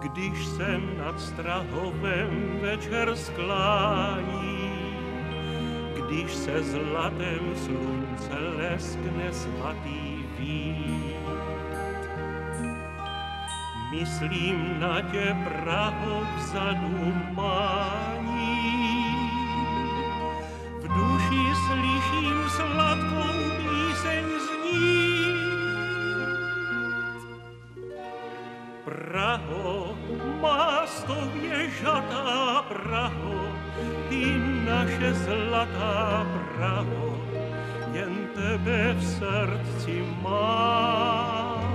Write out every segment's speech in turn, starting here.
Když se nad Strahovem večer sklání, když se zlatem slunce leskne svatý vít. Myslím na tě, Praho, vzadu mání, v duši slyším sladkou píseň znít. Praho, má stověžatá Praho, ty naše zlatá Praho, jen tebe v srdci mám.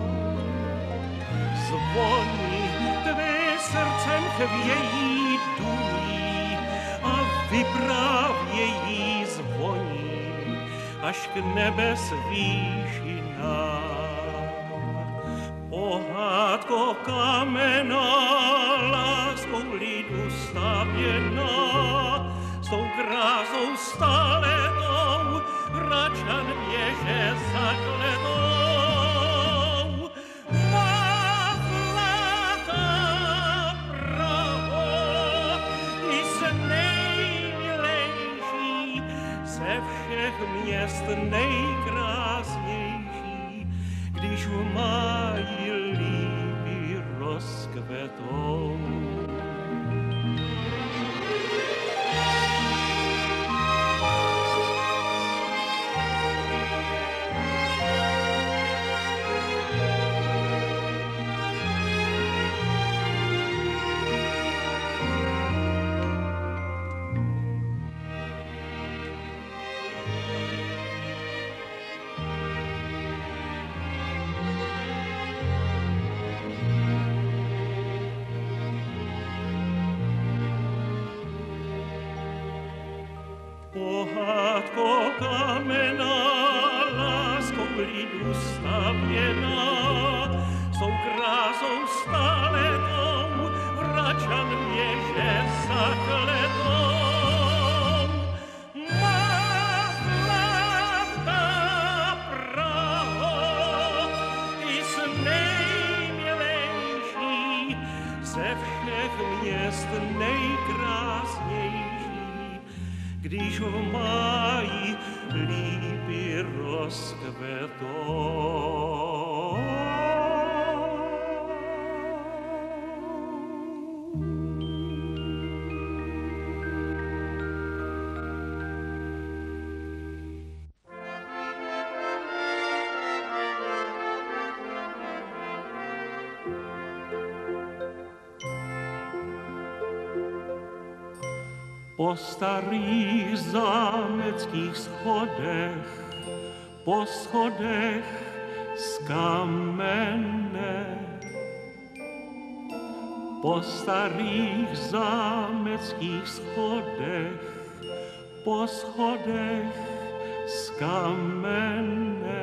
Zvoní tvé srdcem chvějí duní a vyprávějí zvoní až k nebes výšinám. Pohádko kamená, láskou lidu stavěná, s tou krásou staletou, Hradčan věže zakletou. Má zlatá Praho, ty jsi nejmilejší, ze všech měst nejkrásnější, když v máji lípy rozkvetou. Pohádko kamená, láskou lidu stavěná, s tou krásou staletou, Hradčan věže zakletou. Má zlatá Praho, ty jsi nejmilejší, ze všech měst nejkrásnější, když v máji lípy rozkvetou. Po starých zámeckých schodech, po schodech z kamene. Po starých zámeckých schodech, po schodech z kamene.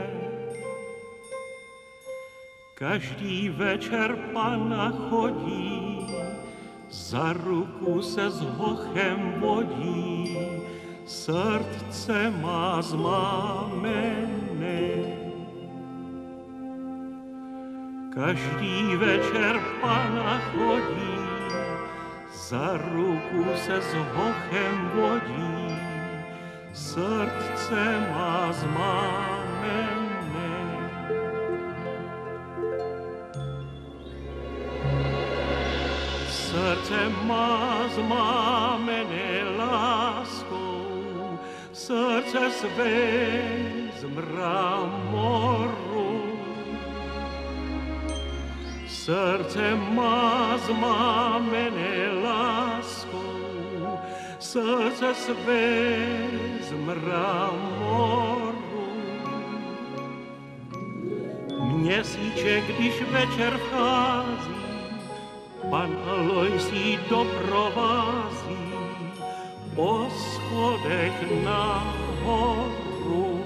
Každý večer pana chodí, za ruku se s hochem vodí, srdce má zmámené. Každý večer pana chodí, za ruku se s hochem vodí, srdce má zmámené. Srdce má zmámené láskou, srdce své z mramoru. Srdce má zmámené láskou, srdce své z mramoru. Měsíček, když večer vchází, pan Alojzí doprovází po schodech nahoru.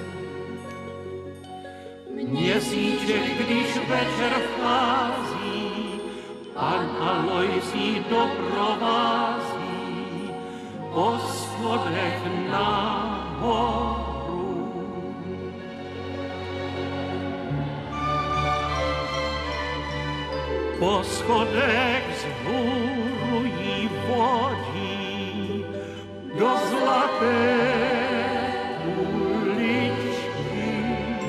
Měsíček, když večer vchází, pan Alojzí doprovází po schodech nahoru. po schodech vzhůrují vodí do zlaté uličky.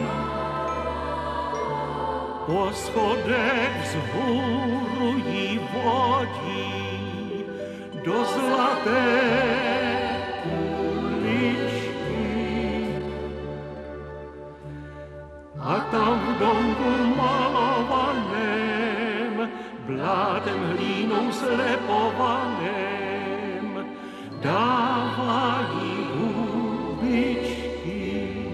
Po schodech vzhůrují vodí do zlaté uličky. A tam v domku malovaném, blátem hlínou slepovaném, dávají hubičky.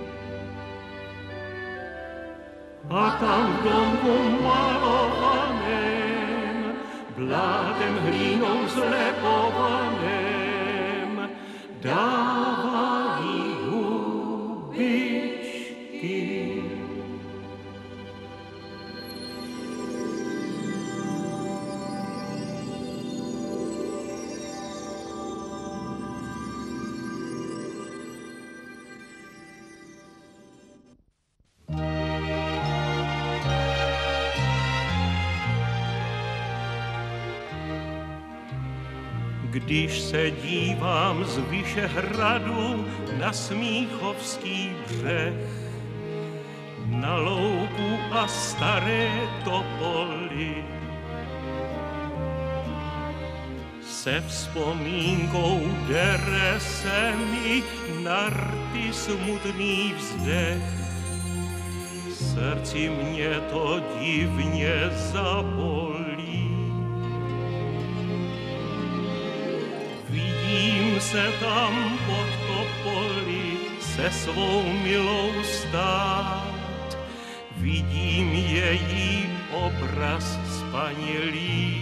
A tam v domku malovaném, blátem hlínou slepovaném, dávají hubičky. Když se dívám z Vyšehradu na Smíchovský břeh, na louku a staré topoly, se vzpomínkou dere se mi na rty smutný vzdech. Srdci mě to divně zabolí. Vidím se tam pod topoly se svou milou stát, vidím její obraz spanilý.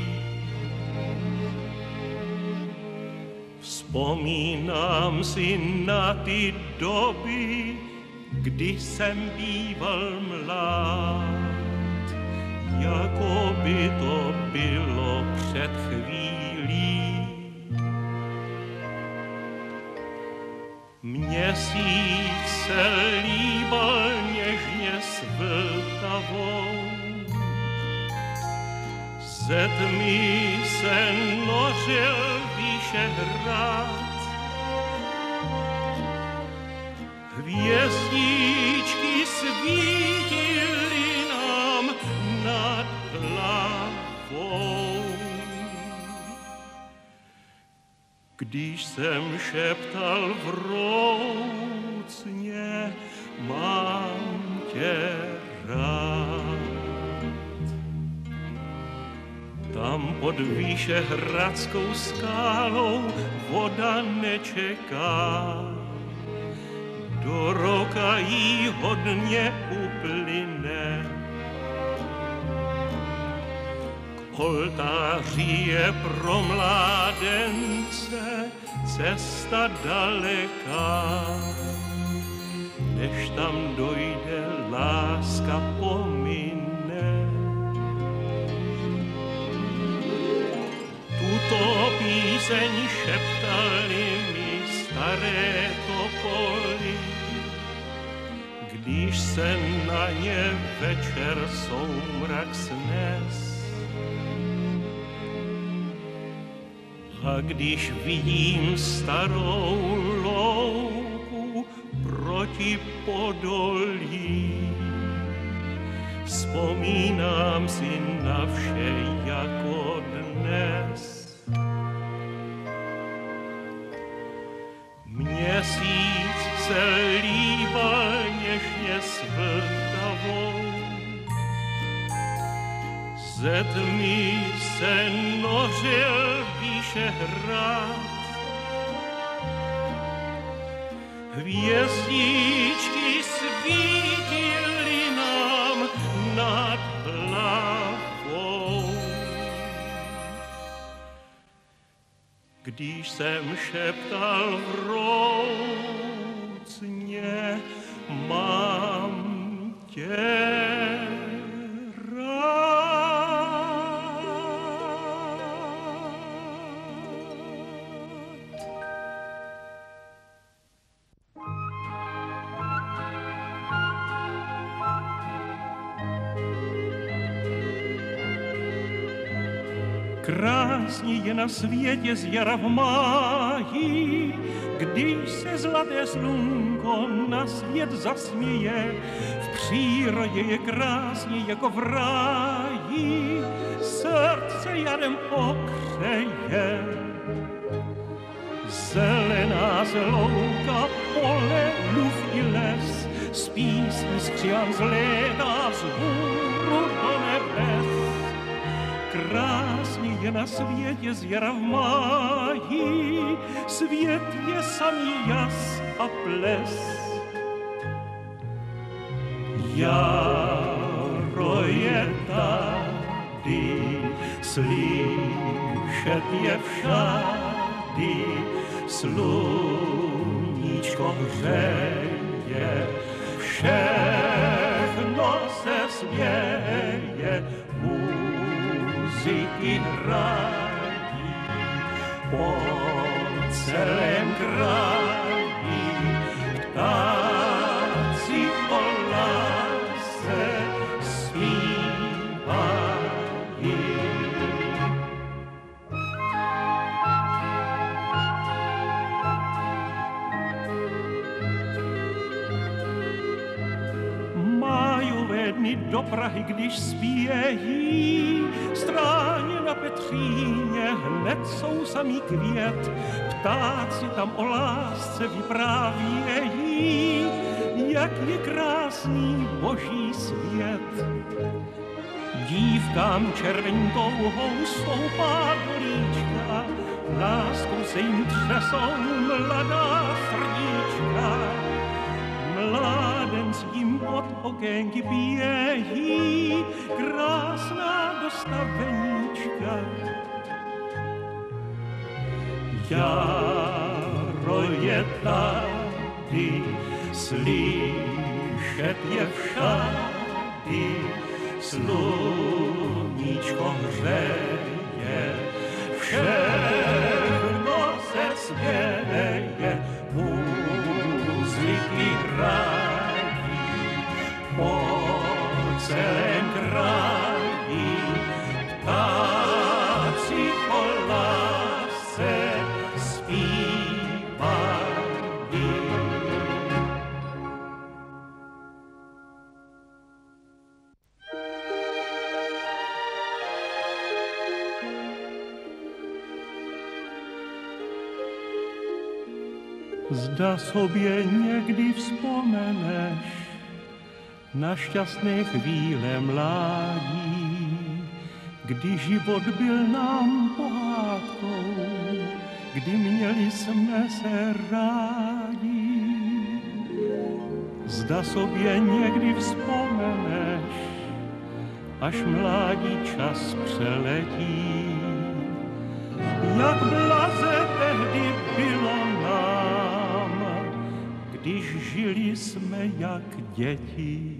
Vzpomínám si na ty doby, kdy jsem býval mlád, jako by to bylo před chvílí. Měsíc se líbal něžně s Vltavou, ze tmy se nořil Vyšehrad. Hvězdičky svítily nám nad hlavou. Když jsem šeptal vroucně, mám tě rád. Tam pod Vyšehradskou skálou voda nečeká, do roka jí hodně uplyne. K oltáři je pro mládence cesta daleká, než tam dojde, láska pomine. Tuto píseň šeptali mi staré topoly, když se na ně večer soumrak snes. A když vidím starou louku proti podolí, vzpomínám si na vše jako dnes. Měsíc se líbal něžně s Vltavou, ze tmy se nořil Vyšehrad. Hvězdičky svítily nám nad hlavou. Když jsem šeptal vroucně, mám tě rád. Krásně je na světě z jara v máji, když se zlaté slunko na svět zasměje. V přírodě je krásně jako v ráji, srdce jarem okřeje. Zelená louka, pole, luf i les, z písní skřivan zlétá z hůru do nebes. Krásně je na světě z jara v máji, svět je samý jas a ples. Jaro je tady, slyšet je všady, sluníčko hřeje, všechno se směje, muziky hrají po celém kraji, ptáci o lásce zpívají. Májové dny do Prahy, když spějí, stráně na Petříně hned jsou samý květ, ptáci tam o lásce vyprávějí, jak je krásný boží svět. Dívkám červeň touhou stoupá dolíčka, láskou se jim třesou mladá srdíčka. Mládenci jim pod okénky běží, krásná dostaveníčka. Jaro je tady, slyšet je všady, sluníčko hřeje, všechno se směje, muziky hrají po celém kraji, ptáci o lásce zpívají. Zda sobě někdy vzpomeneš na šťastné chvíle mládí, kdy život byl nám pohádkou, kdy měli jsme se rádi. Zda sobě někdy vzpomeneš, až mládí čas přeletí, jak blaze tehdy bylo nám, když žili jsme jak děti.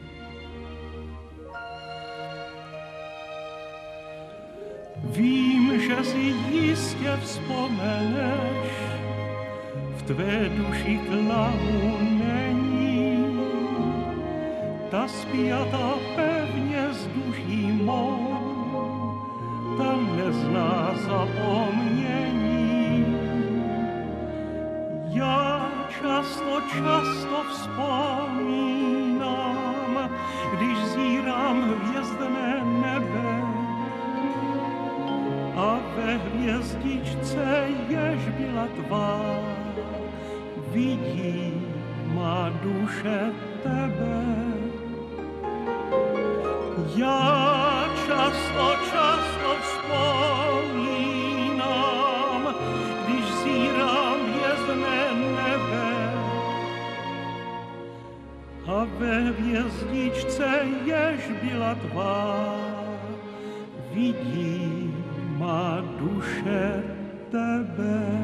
Vím, že si jistě vzpomeneš, v tvé duši klamu není, ta spjatá pevně s duší mou, ta nezná zapomnění. Já často vzpomínám, když zírám hvězdné nebe a ve hvězdičce, jež byla tvá, vidí má duše tebe. Já často vzpomínám, když zírám hvězdné nebe a ve hvězdičce, jež byla tvá, vidí má duše tebe.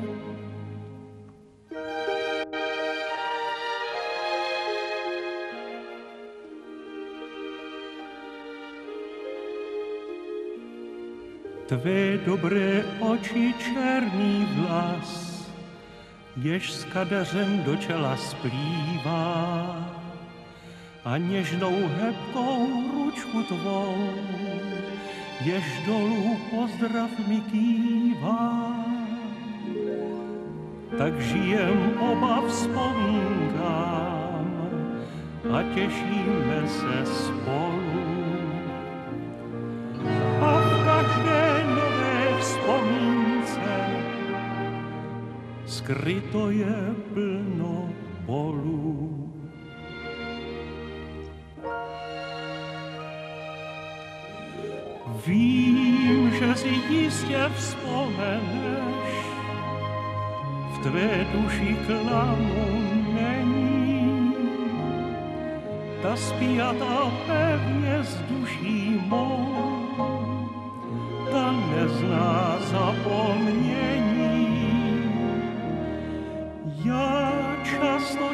Tvé dobré oči, černý vlas, jež s kadeřem do čela splývá, a něžnou hebkou ručku tvou, jež dolů pozdrav mi kývá. Tak žijem oba vzpomínkám a těšíme se spolu. A v každé nové vzpomínce skryto je plno polů. Vím, že si jistě vzpomeneš, v tvé duši klamu není. Ta spjatá pevně s duší mou, ta nezná zapomnění. Já často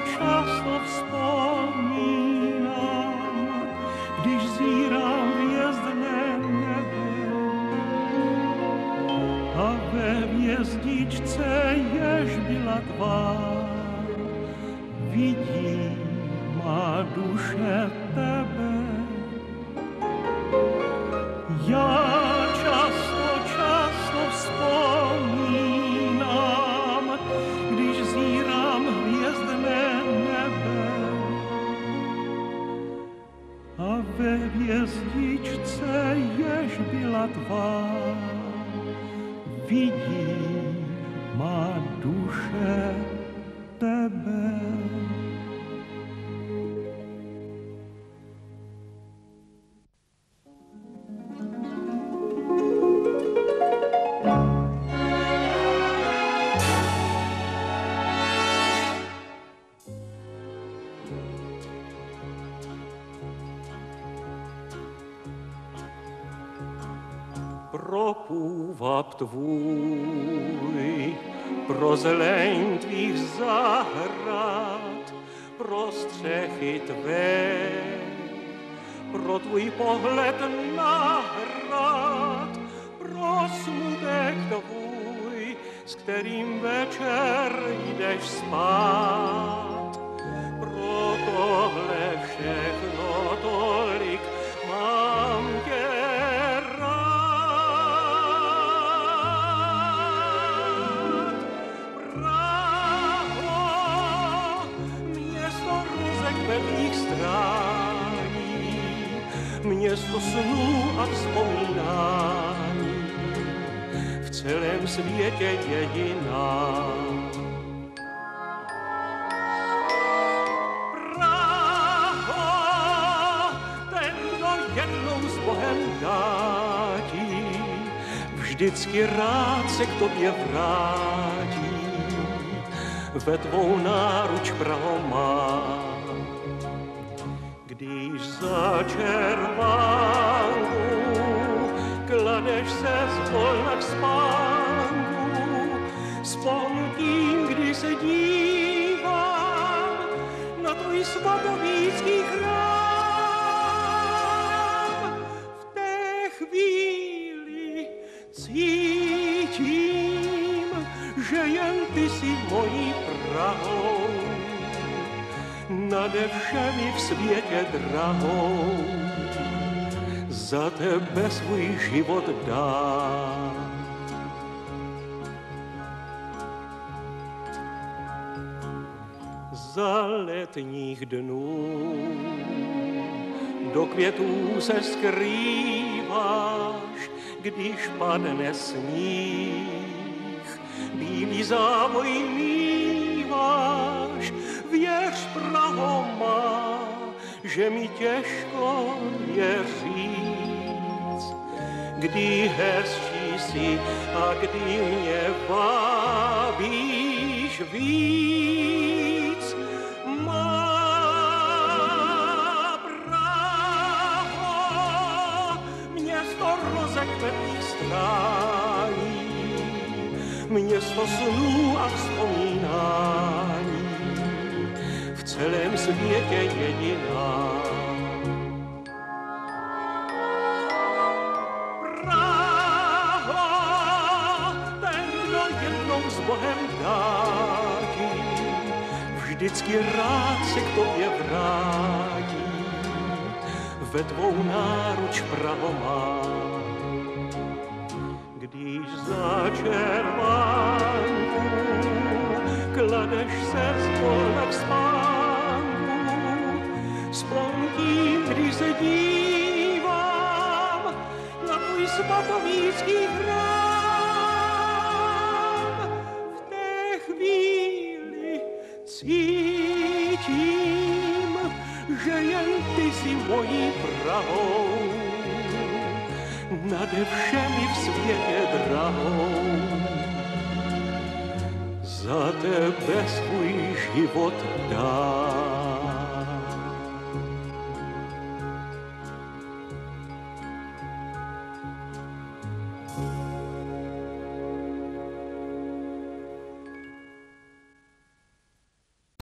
vzpomínám, když zírám hvězdné nebe a ve hvězdičce, jež byla tvá, vidí má duše tebe. Já často vzpomínám, když zírám hvězdné nebe a ve hvězdičce, jež byla tvá, vidí má duše tebe. Pro půvab tvůj, pro zeleň tvých zahrad, pro střechy tvé, pro tvůj pohled na hrad, pro smutek tvůj, s kterým večer jdeš spát. Pro tohle všechno tolik mám tě rád. Pevných strání, město snů a vzpomínání, v celém světě jediná. Praho, ten, kdo jednou s Bohem dátí, vždycky rád se k tobě vrátí, ve tvou náruč Praho má. Když za červánku kladeš se zvolna k spánku, s pohnutím, kdy se dívám na tvůj svatovícký chrám. V té chvíli cítím, že jen ty jsi mojí Prahou, nade všemi v světě drahou, za tebe svůj život dám. Za letních dnů do květů se skrýváš, když padne sníh, bílý závoj míváš. Věř, Praho má, že mi těžko je říct, kdy hezčí jsi a kdy mě vábíš víc. Má Praho, město rozekvetných strání, město snů a vzpomínání, v celém světě jediná. Praho, ten, kdo jednou s Bohem dátí, vždycky rád se k tobě vrátí, ve tvou náruč Praho má. Již za červánku kladeš se zvolna k spánku, vzpomínám, když se dívám na tvůj svatovícký chrám. V té chvíli cítím, že jen ty jsi mojí Prahou, nade všemi v světě drahou. Za tebe svůj život dám.